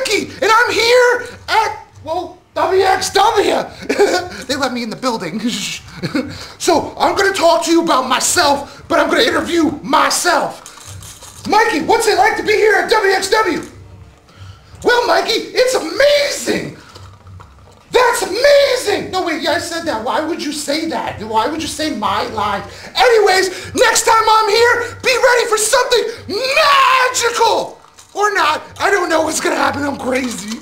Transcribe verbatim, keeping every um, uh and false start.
Mikey, and I'm here at, well, W X W. They let me in the building. So I'm going to talk to you about myself, but I'm going to interview myself. Mikey, what's it like to be here at W X W? Well, Mikey, it's amazing. That's amazing. No, wait, yeah, I said that. Why would you say that? Why would you say my line? Anyways, next time I'm here, be ready for something magical. Or not. I don't know what's going to happen. I'm crazy.